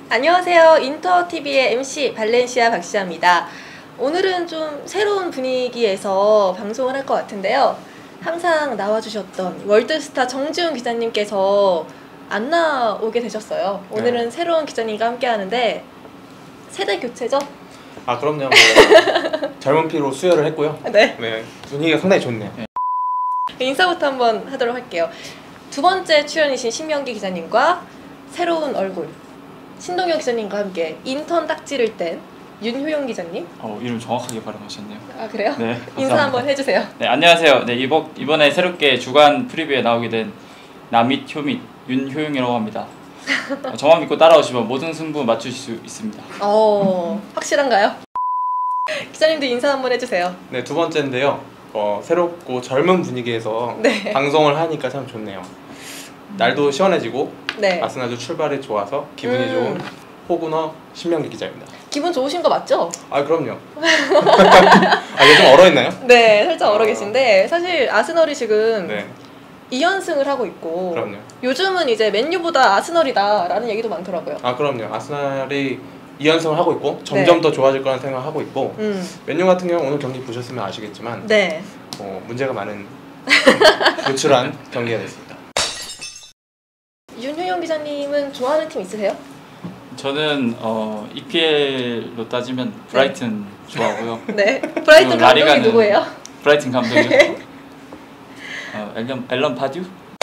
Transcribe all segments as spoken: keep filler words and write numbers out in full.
안녕하세요. 인터티비의 엠씨 발렌시아 박시아입니다. 오늘은 좀 새로운 분위기에서 방송을 할 것 같은데요. 항상 나와주셨던 월드스타 정지훈 기자님께서 안 나오게 되셨어요. 오늘은 네. 새로운 기자님과 함께 하는데 세대 교체죠? 아 그럼요. 뭐 젊은 피로 수혈을 했고요. 네. 네. 분위기가 상당히 좋네요. 네. 인사부터 한번 하도록 할게요. 두 번째 출연이신 신명기 기자님과 새로운 얼굴 신동엽 기자님과 함께 인턴 딱 찌를 땐 윤효용 기자님. 어, 이름 정확하게 발음하셨네요. 아 그래요? 네. 감사합니다. 인사 한번 해주세요. 네, 안녕하세요. 네, 이번 이번에 새롭게 주간 프리뷰에 나오게 된 남잇 효밋 윤효용이라고 합니다. 어, 저만 믿고 따라오시면 모든 승부 맞추실 수 있습니다. 어, 확실한가요? 기자님도 인사 한번 해주세요. 네, 두 번째인데요. 어, 새롭고 젊은 분위기에서 네. 방송을 하니까 참 좋네요. 날도 시원해지고 네. 아스날도 출발이 좋아서 기분이 음. 좋은 호구너 신명기 기자입니다. 기분 좋으신 거 맞죠? 아 그럼요. 아, 얘 좀 얼어있나요? 네, 살짝 얼어 계신데 사실 아스널이 지금 네. 이 연승을 하고 있고 그럼요. 요즘은 이제 맨유보다 아스널이다 라는 얘기도 많더라고요. 아 그럼요. 아스날이 이 연승을 하고 있고 점점 네. 더 좋아질 거라는 생각을 하고 있고 음. 맨유 같은 경우 오늘 경기 보셨으면 아시겠지만 네. 어, 문제가 많은 노출한 경기가 됐습니다. 윤효영 기자님은 좋아하는 팀 있으세요? 저는 어, 이피엘로 따지면 브라이튼 네. 좋아하고요. 네. 브라이튼 감독이 누구예요? 브라이튼 감독이요. 네. 어, 앨런 앨런 파듀?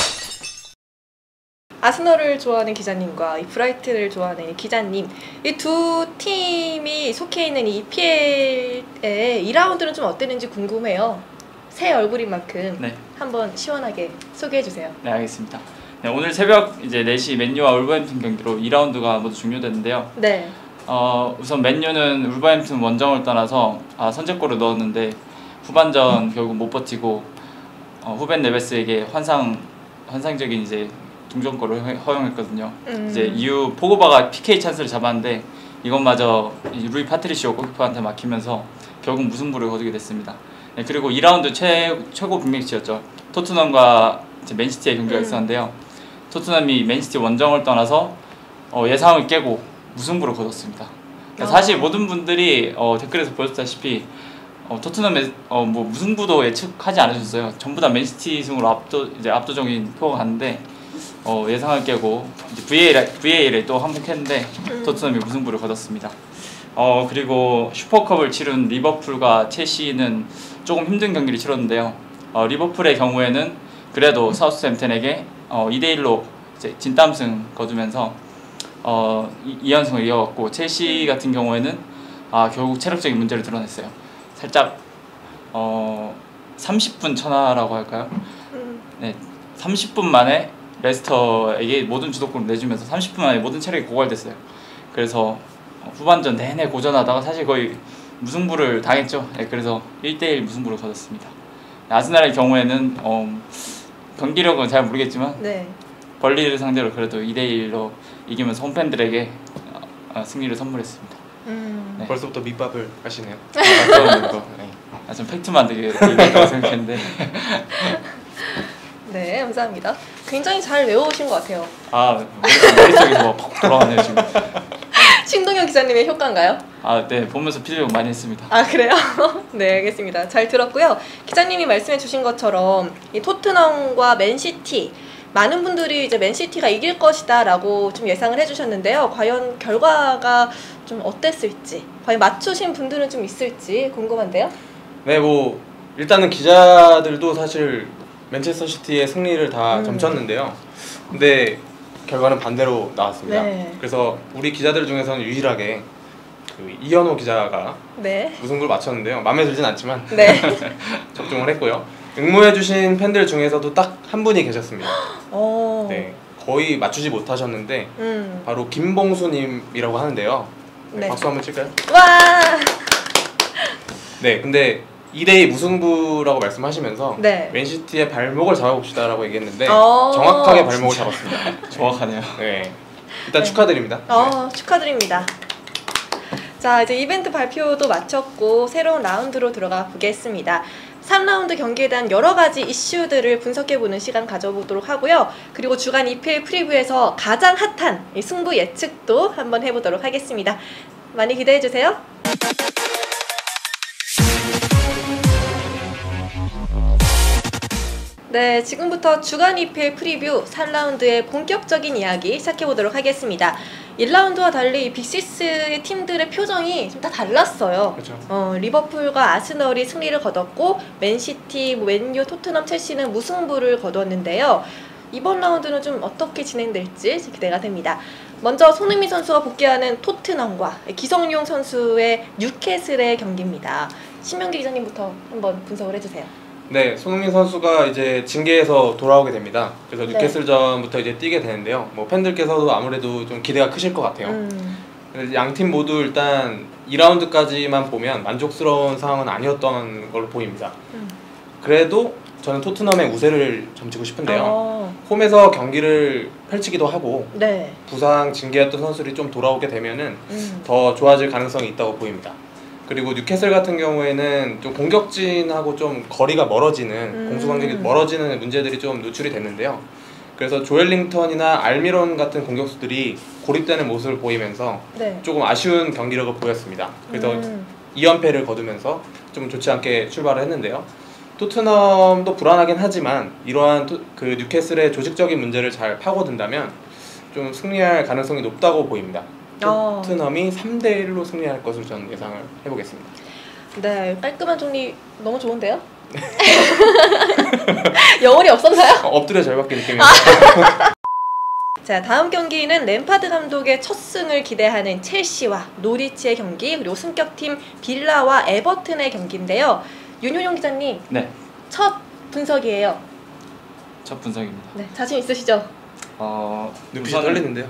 아스널을 좋아하는 기자님과 이 브라이튼을 좋아하는 이 기자님, 이 두 팀이 속해 있는 이 이피엘의 이 라운드는 좀 어땠는지 궁금해요. 새 얼굴인 만큼 네. 한번 시원하게 소개해 주세요. 네, 알겠습니다. 네, 오늘 새벽 이제 네 시 맨유와 울버햄튼 경기로 이 라운드가 모두 종료됐는데요. 네. 어, 우선 맨유는 울버햄튼 원정을 떠나서 아, 선제골을 넣었는데 후반전 음. 결국 못 버티고 어, 후벤 네베스에게 환상 환상적인 이제 동점골을 허용했거든요. 음. 이제 이후 포그바가 피케이 찬스를 잡았는데 이것마저 루이 파트리시오 골키퍼한테 막히면서 결국 무승부를 거두게 됐습니다. 네, 그리고 이 라운드 최, 최고 빅매치였죠. 토트넘과 이제 맨시티의 경기가 음. 있었는데요. 토트넘이 맨시티 원정을 떠나서 어, 예상을 깨고 무승부를 거뒀습니다. 어. 사실 모든 분들이 어, 댓글에서 보셨다시피 어, 토트넘의 어, 뭐 무승부도 예측하지 않으셨어요. 전부 다 맨시티 승으로 압도 이제 압도적인 표가 갔는데 어, 예상을 깨고 이제 브이에이알, 브이에이알에 또 항복했는데 음. 토트넘이 무승부를 거뒀습니다. 어, 그리고 슈퍼컵을 치른 리버풀과 첼시는 조금 힘든 경기를 치렀는데요. 어, 리버풀의 경우에는 그래도 사우스햄튼에게 어, 이 대 일로 이제 진땀승 거두면서 어, 이 연승을 이어갔고 첼시 같은 경우에는 아, 결국 체력적인 문제를 드러냈어요. 살짝 어, 삼십 분 천하라고 할까요? 네, 삼십 분 만에 레스터에게 모든 주도권을 내주면서 삼십 분 만에 모든 체력이 고갈됐어요. 그래서 후반전 내내 고전하다가 사실 거의 무승부를 당했죠. 네, 그래서 일 대 일 무승부를 거뒀습니다. 아스날의 경우에는 어, 경기력은 잘 모르겠지만 네. 벌리를 상대로 그래도 이 대 일로 이기면서 홈팬들에게 어, 승리를 선물했습니다. 음. 네. 벌써부터 밑밥을 하시네요. 아, 좀 팩트만 되게 얘기했다고 생각했는데 네, 감사합니다. 굉장히 잘 외워오신 것 같아요. 아, 머릿속에서 팍 돌아가네요 지금. 신동엽 기자님의 효과인가요? 아, 네, 보면서 피드백 많이 했습니다. 아, 그래요? 네, 알겠습니다. 잘 들었고요. 기자님이 말씀해 주신 것처럼 이 토트넘과 맨시티 많은 분들이 이제 맨시티가 이길 것이다 라고 좀 예상을 해주셨는데요. 과연 결과가 좀 어땠을지, 과연 맞추신 분들은 좀 있을지 궁금한데요. 네, 뭐 일단은 기자들도 사실 맨체스터 시티의 승리를 다 음. 점쳤는데요. 근데 결과는 반대로 나왔습니다. 네. 그래서 우리 기자들 중에서는 유일하게 그 이현호 기자가 네. 무승부를 맞췄는데요. 마음에 들진 않지만 네. 적중을 했고요. 응모해주신 팬들 중에서도 딱 한 분이 계셨습니다. 네, 거의 맞추지 못하셨는데 음. 바로 김봉수님이라고 하는데요. 네, 네. 박수 한번 칠까요? 와. 네, 근데 이 대 이 무승부라고 말씀하시면서 네. 맨시티의 발목을 잡아봅시다 라고 얘기했는데 정확하게 발목을 진짜. 잡았습니다. 정확하네요. 네, 일단 네. 축하드립니다. 어, 네. 축하드립니다. 자, 이제 이벤트 발표도 마쳤고 새로운 라운드로 들어가 보겠습니다. 삼 라운드 경기에 대한 여러 가지 이슈들을 분석해보는 시간 가져보도록 하고요. 그리고 주간 이피엘 프리뷰에서 가장 핫한 승부 예측도 한번 해보도록 하겠습니다. 많이 기대해주세요. 네, 지금부터 주간 이피엘 프리뷰 삼 라운드의 본격적인 이야기 시작해보도록 하겠습니다. 일 라운드와 달리 빅시스의 팀들의 표정이 좀 다 달랐어요. 그렇죠. 어, 리버풀과 아스널이 승리를 거뒀고 맨시티, 맨유, 토트넘, 첼시는 무승부를 거두었는데요. 이번 라운드는 좀 어떻게 진행될지 기대가 됩니다. 먼저 손흥민 선수가 복귀하는 토트넘과 기성용 선수의 뉴캐슬의 경기입니다. 신명기 기자님부터 한번 분석을 해주세요. 네, 손흥민 선수가 이제 징계에서 돌아오게 됩니다. 그래서 네. 뉴캐슬전부터 이제 뛰게 되는데요. 뭐 팬들께서도 아무래도 좀 기대가 크실 것 같아요. 음. 양 팀 모두 일단 이 라운드까지만 보면 만족스러운 상황은 아니었던 걸로 보입니다. 음. 그래도 저는 토트넘의 우세를 점치고 싶은데요. 어. 홈에서 경기를 펼치기도 하고 네. 부상 징계였던 선수들이 좀 돌아오게 되면은 음. 더 좋아질 가능성이 있다고 보입니다. 그리고 뉴캐슬 같은 경우에는 좀 공격진하고 좀 거리가 멀어지는 음. 공수 간격이 멀어지는 문제들이 좀 노출이 됐는데요. 그래서 조엘링턴이나 알미론 같은 공격수들이 고립되는 모습을 보이면서 네. 조금 아쉬운 경기력을 보였습니다. 그래서 음. 이 연패를 거두면서 좀 좋지 않게 출발을 했는데요. 토트넘도 불안하긴 하지만 이러한 토, 그 뉴캐슬의 조직적인 문제를 잘 파고든다면 좀 승리할 가능성이 높다고 보입니다. 어. 토트넘이 삼 대 일로 승리할 것으로 저는 예상을 해보겠습니다. 네, 깔끔한 정리 너무 좋은데요? 영혼이 없었나요? 어, 엎드려 절 받기 느낌입니다. 자, 다음 경기는 램파드 감독의 첫 승을 기대하는 첼시와 노리치의 경기, 그리고 승격팀 빌라와 에버튼의 경기인데요. 윤효용 기자님, 네, 첫 분석이에요. 첫 분석입니다. 네, 자신 있으시죠? 어, 눈빛이 우선은- 떨리는데요.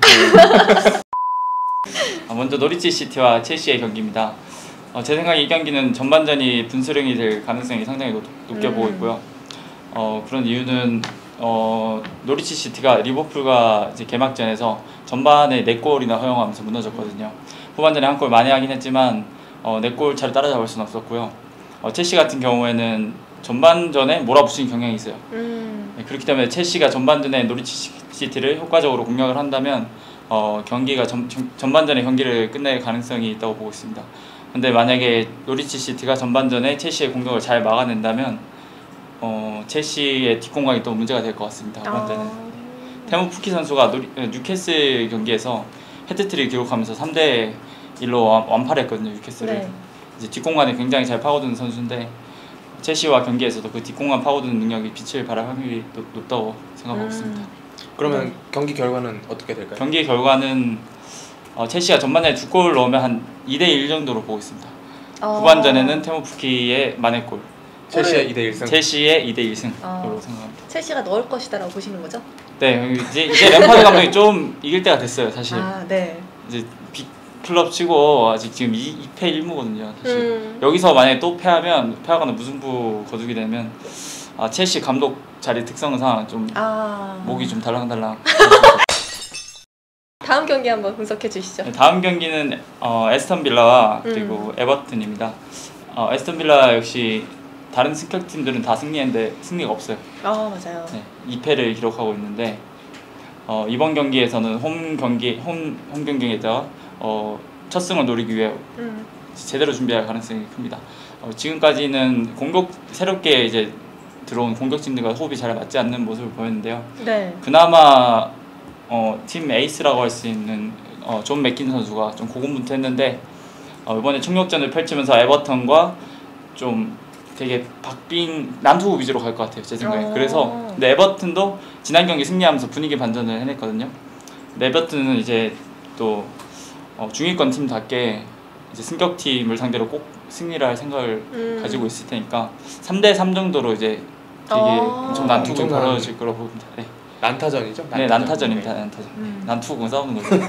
아, 먼저 노리치 시티와 첼시의 경기입니다. 어, 제 생각에 이 경기는 전반전이 분수령이 될 가능성이 상당히 높, 높게 음. 보고 있고요. 어, 그런 이유는 어, 노리치 시티가 리버풀과 이제 개막전에서 전반에 네 골이나 허용하면서 무너졌거든요. 후반전에 한 골 많이 하긴 했지만 어, 네 골 차를 따라잡을 수는 없었고요. 어, 첼시 같은 경우에는 전반전에 몰아붙이는 경향이 있어요. 음. 네, 그렇기 때문에 첼시가 전반전에 노리치 시티를 효과적으로 공략을 한다면 어, 경기가 전, 전반전에 경기를 끝낼 가능성이 있다고 보고 있습니다. 근데 만약에 노리치 시티가 전반전에 첼시의 공격을 잘 막아낸다면 어, 첼시의 뒷공간이 또 문제가 될 것 같습니다. 후반전에. 아. 테무 푸키 선수가 노리, 뉴캐슬 경기에서 헤트트릭 기록하면서 삼 대 일로 완파했거든요. 뉴캐슬을. 네. 이제 뒷공간에 굉장히 잘 파고드는 선수인데 첼시와 경기에서도 그 뒷공간 파고드는 능력이 빛을 발할 확률이 높, 높다고 생각하고 음. 있습니다. 그러면 네. 경기 결과는 어떻게 될까요? 경기 결과는 어, 첼시가 전반전에 두 골 넣으면 한 이 대 일 정도로 보고 있습니다. 어. 후반전에는 테무 푸키의 만회골, 첼시의 이 대 일 승. 첼시의 이 대 일 승으로 어. 생각합니다. 첼시가 넣을 것이다라고 보시는 거죠? 네, 이제, 이제 램파드 감독이 좀 이길 때가 됐어요, 사실. 아, 네. 이제 빅 클럽 치고 아직 지금 이 패 일 무거든요, 사실. 음. 여기서 만약에 또 패하면 패하거나 무승부 거두게 되면 아, 첼시 감독 자리 특성상 좀 아. 목이 좀 달랑달랑. 다음 경기 한번 분석해 주시죠. 네, 다음 경기는 어, 에스턴 빌라와 그리고 음. 에버튼입니다. 어, 에스턴 빌라 역시 다른 승격 팀들은 다 승리했는데 승리가 없어요. 아, 맞아요. 네, 이 패를 기록하고 있는데 어, 이번 경기에서는 홈 경기 홈, 홈 경기에다가 어, 첫 승을 노리기 위해 음. 제대로 준비할 가능성이 큽니다. 어, 지금까지는 공격 새롭게 이제 들어온 공격진들과 호흡이 잘 맞지 않는 모습을 보였는데요. 네. 그나마 어, 팀 에이스라고 할 수 있는 어, 존 맥킨 선수가 좀 고군분투했는데 어, 이번에 총력전을 펼치면서 에버턴과 좀 되게 박빙 난투 위주로 갈 것 같아요, 제 생각에. 어. 그래서 근데 에버튼도 지난 경기 승리하면서 분위기 반전을 해냈거든요. 근데 에버튼은 이제 또 어, 중위권 팀답게 이제 승격팀을 상대로 꼭 승리를 할 생각을 음. 가지고 있을 테니까 삼 대 삼 정도로 이제 되게 어. 엄청 난투가 엄청난- 벌어질 거라고 봅니다. 네. 난타전이죠? 네, 난타전입니다. 난타전. 음. 난투고 싸우는 거죠. 네.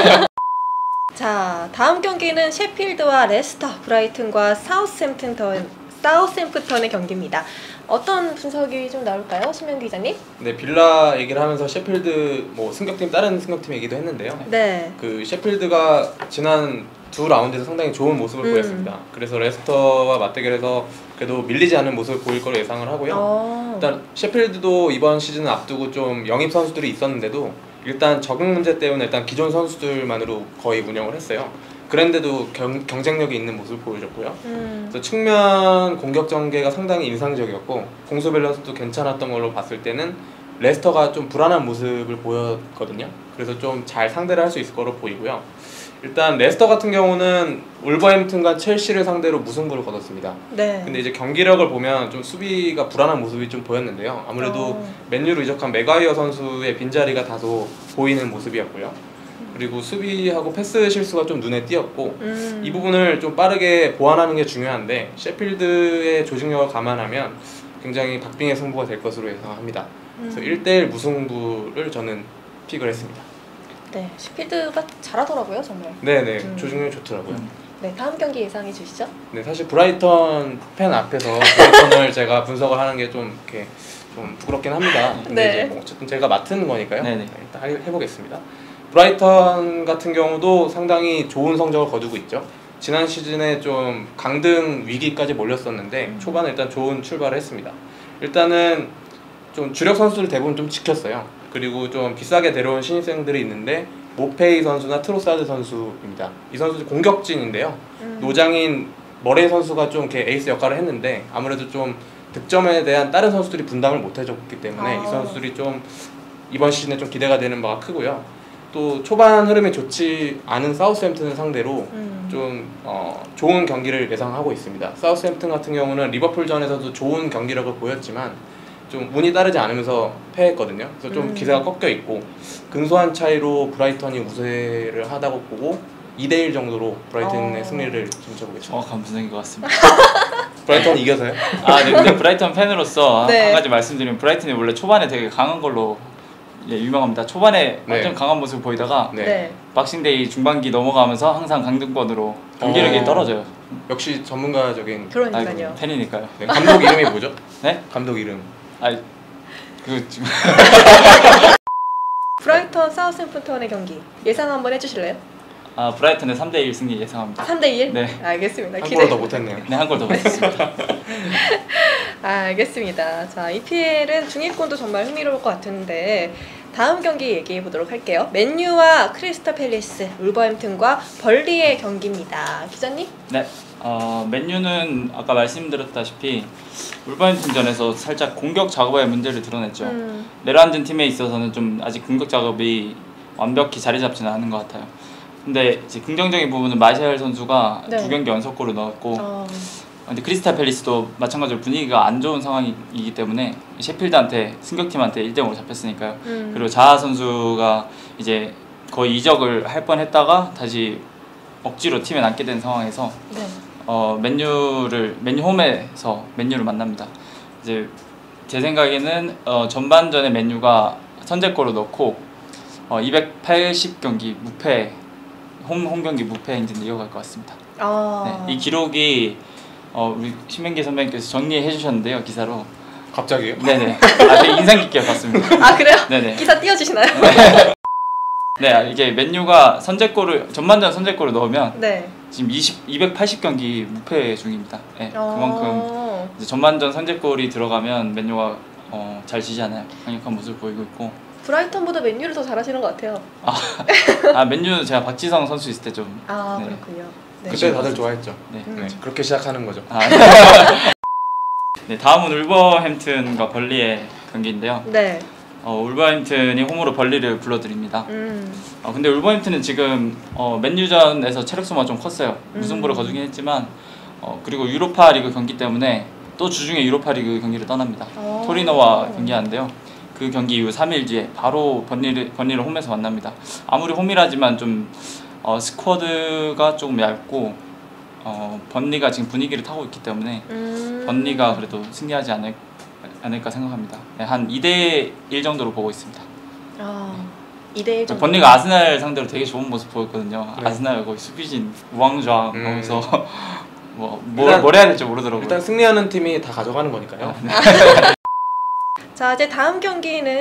자, 다음 경기는 셰필드와 레스터, 브라이튼과 사우스햄튼 사우스햄프턴의 경기입니다. 어떤 분석이 좀 나올까요, 신명 기자님? 네, 빌라 얘기를 하면서 셰필드 뭐 승격팀 다른 승격팀 얘기도 했는데요. 네. 그 셰필드가 지난 두 라운드에서 상당히 좋은 모습을 음. 보였습니다. 그래서 레스터와 맞대결에서 그래도 밀리지 않는 모습을 보일 거로 예상을 하고요. 오. 일단 셰필드도 이번 시즌을 앞두고 좀 영입 선수들이 있었는데도 일단 적응 문제 때문에 일단 기존 선수들만으로 거의 운영을 했어요. 그런데도 경, 경쟁력이 있는 모습을 보여줬고요. 음. 그래서 측면 공격 전개가 상당히 인상적이었고 공수 밸런스도 괜찮았던 걸로 봤을 때는 레스터가 좀 불안한 모습을 보였거든요. 그래서 좀 잘 상대를 할 수 있을 거로 보이고요. 일단 레스터 같은 경우는 울버햄튼과 첼시를 상대로 무승부를 거뒀습니다. 네. 근데 이제 경기력을 보면 좀 수비가 불안한 모습이 좀 보였는데요. 아무래도 어. 맨유로 이적한 맥과이어 선수의 빈자리가 다소 보이는 모습이었고요. 그리고 수비하고 패스 실수가 좀 눈에 띄었고 음. 이 부분을 좀 빠르게 보완하는 게 중요한데 셰필드의 조직력을 감안하면 굉장히 박빙의 승부가 될 것으로 예상합니다. 음. 그래서 일 대 일 무승부를 저는 픽을 했습니다. 네, 셰필드가 잘하더라고요, 정말. 네네, 음. 조직력이 좋더라고요. 음. 네, 다음 경기 예상해 주시죠. 네, 사실 브라이턴 팬 앞에서 브라이턴을 제가 분석을 하는 게 좀 이렇게 좀 부끄럽긴 합니다. 근데 네. 이제 뭐 어쨌든 제가 맡은 거니까요. 네네. 네, 일단 해보겠습니다. 브라이턴 같은 경우도 상당히 좋은 성적을 거두고 있죠. 지난 시즌에 좀 강등 위기까지 몰렸었는데 음. 초반에 일단 좋은 출발을 했습니다. 일단은 좀 주력 선수들 대부분 좀 지켰어요. 그리고 좀 비싸게 데려온 신입생들이 있는데 모페이 선수나 트로사드 선수입니다. 이 선수들 공격진인데요. 음. 노장인 머레이 선수가 좀 이렇게 에이스 역할을 했는데 아무래도 좀 득점에 대한 다른 선수들이 분담을 못 해줬기 때문에 아. 이 선수들이 좀 이번 시즌에 좀 기대가 되는 바가 크고요. 또 초반 흐름이 좋지 않은 사우스햄튼을 상대로 음. 좀 어, 좋은 경기를 예상하고 있습니다. 사우스햄튼 같은 경우는 리버풀전에서도 좋은 경기력을 보였지만 좀 운이 따르지 않으면서 패했거든요. 그래서 좀 음. 기세가 꺾여 있고 근소한 차이로 브라이턴이 우세를 하다고 보고 이 대 일 정도로 브라이턴의 어. 승리를 점쳐보겠습니다. 정확한 분석인 것 같습니다. 브라이턴 이겨서요? 아, 네, 근데 브라이턴 팬으로서 네. 한 가지 말씀드리면 브라이턴이 원래 초반에 되게 강한 걸로 예, 유명합니다. 초반에 네. 완전 강한 모습을 보이다가 네. 박싱데이 중반기 넘어가면서 항상 강등권으로 경기력이 어. 떨어져요. 역시 전문가적인 그러니까요. 팬이니까요. 네, 감독 이름이 뭐죠? 네? 감독 이름. 아, 그 지금 브라이턴 사우스햄프턴의 경기 예상 한번 해주실래요? 아, 브라이턴의 삼 대 일 승리 예상합니다. 삼 대 일? 네. 알겠습니다. 한 골 더 못했네요. 네, 한 골 더 못했습니다. 아, 알겠습니다. 자, 이피엘은 중위권도 정말 흥미로울 것 같은데 다음 경기 얘기해 보도록 할게요. 맨유와 크리스탈 팰리스, 울버햄튼과 벌리의 경기입니다. 기자님? 네. 어, 맨유는 아까 말씀드렸다시피 울버햄튼전에서 살짝 공격 작업에 문제를 드러냈죠. 음. 내려앉은 팀에 있어서는 좀 아직 공격 작업이 완벽히 자리 잡지는 않은 것 같아요. 근데 이제 긍정적인 부분은 마샬 선수가 네. 두 경기 연속골을 넣었고 어. 근데 크리스탈 팰리스도 마찬가지로 분위기가 안 좋은 상황이기 때문에 셰필드한테 승격팀한테 일 대 영으로 잡혔으니까요. 음. 그리고 자하 선수가 이제 거의 이적을 할 뻔했다가 다시 억지로 팀에 남게 된 상황에서 네. 어, 맨유를 맨유 홈에서 맨유를 만납니다. 이제 제 생각에는 어, 전반전에 맨유가 선제골을 넣고 어, 이백팔십 경기 무패 홈, 홈 경기 무패 행진을 이어갈 것 같습니다. 아. 네, 이 기록이 어, 우리 신명기 선배님께서 정리해 주셨는데요, 기사로. 갑자기요? 네네. 아, 되게 인상 깊게 봤습니다. 아, 그래요? 네네. 기사 띄워주시나요? 네, 이게 맨유가 선제골을 전반전 선제골을 넣으면 네. 지금 이십, 이백팔십 경기 무패 중입니다. 네, 그만큼 이제 전반전 선제골이 들어가면 맨유가 어, 잘 지잖아요. 강력한 모습을 보이고 있고. 브라이턴보다 맨유를 더 잘하시는 것 같아요. 아, 아 맨유 제가 박지성 선수 있을 때 좀. 아 네. 그렇군요. 네. 그때 다들 좋아했죠. 네. 음. 네. 그렇게 시작하는 거죠. 아, 네, 다음은 울버햄튼과 벌리의 경기인데요. 네. 어, 울버햄튼이 홈으로 벌리를 불러드립니다. 음. 어, 근데 울버햄튼은 지금 어, 맨유전에서 체력 소모가 좀 컸어요. 무승부를 음. 거두긴 했지만 어, 그리고 유로파 리그 경기 때문에 또 주중에 유로파 리그 경기를 떠납니다. 오. 토리노와 경기하는데요. 그 경기 이후 삼 일 뒤에 바로 번리를, 번리를 홈에서 만납니다. 아무리 홈이라지만 좀 어, 스쿼드가 조금 얇고 어, 번리가 지금 분위기를 타고 있기 때문에 음. 번리가 그래도 승리하지 않을, 않을까 생각합니다. 네, 한 이 대 일 정도로 보고 있습니다. 아, 이 대 일 정도? 번리가 아스날 상대로 되게 좋은 모습 보였거든요. 네. 아스날 거의 수비진 우왕좌왕 음. 하면서 뭐, 뭘, 뭘 해야 될지 모르더라고요. 일단 승리하는 팀이 다 가져가는 거니까요. 자, 이제 다음 경기는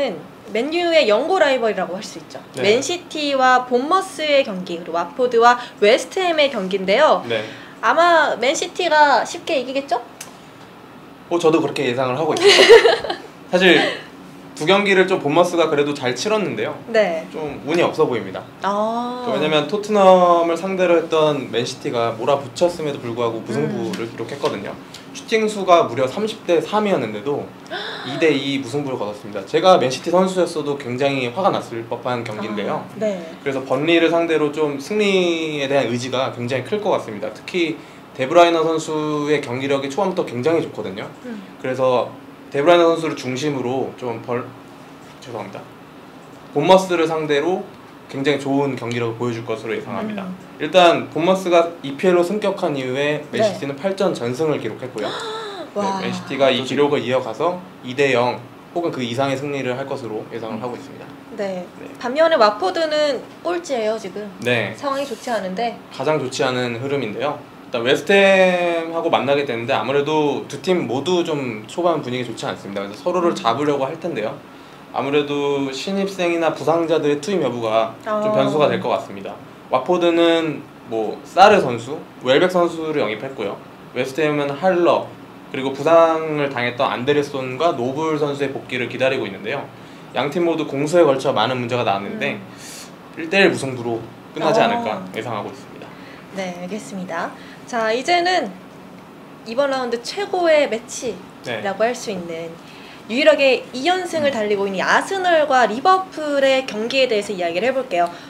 맨유의 영구 라이벌이라고 할 수 있죠. 네. 맨시티와 본머스의 경기, 그리고 와포드와 웨스트햄의 경기인데요. 네. 아마 맨시티가 쉽게 이기겠죠? 어, 저도 그렇게 예상을 하고 있어요. 사실 두 경기를 좀 본머스가 그래도 잘 치렀는데요. 네. 좀 운이 없어 보입니다. 아. 왜냐면 토트넘을 상대로 했던 맨시티가 몰아붙였음에도 불구하고 무승부를 음. 기록했거든요. 슈팅 수가 무려 삼십 대 삼이었는데도 이 대 이 무승부를 거뒀습니다. 제가 맨시티 선수였어도 굉장히 화가 났을 법한 경기인데요. 아, 네. 그래서 번리를 상대로 좀 승리에 대한 의지가 굉장히 클 것 같습니다. 특히 데브라이너 선수의 경기력이 초반부터 굉장히 좋거든요. 음. 그래서 데브라이너 선수를 중심으로 좀 벌 죄송합니다. 본머스를 상대로 굉장히 좋은 경기력을 보여줄 것으로 예상합니다. 음. 일단 본머스가 이피엘로 승격한 이후에 맨시티는 네. 팔 전 전승을 기록했고요. 네, 맨시티가 이 기록을 이어가서 이 대 영 혹은 그 이상의 승리를 할 것으로 예상을 음. 하고 있습니다. 네. 네. 반면에 와포드는 꼴찌예요 지금. 네. 상황이 좋지 않은데. 가장 좋지 않은 흐름인데요. 일단 웨스트햄하고 만나게 되는데 아무래도 두 팀 모두 좀 초반 분위기 좋지 않습니다. 그래서 서로를 잡으려고 할 텐데요. 아무래도 신입생이나 부상자들의 투입 여부가 아. 좀 변수가 될 것 같습니다. 와포드는 뭐 사르 선수, 웰백 선수를 영입했고요. 웨스트햄은 할러, 그리고 부상을 당했던 안데르손과 노블 선수의 복귀를 기다리고 있는데요. 양팀 모두 공수에 걸쳐 많은 문제가 나왔는데 음. 일 대 일 무승부로 끝나지 아. 않을까 예상하고 있습니다. 네, 알겠습니다. 자, 이제는 이번 라운드 최고의 매치라고 네. 할 수 있는 유일하게 이 연승을 달리고 있는 아스널과 리버풀의 경기에 대해서 이야기를 해볼게요.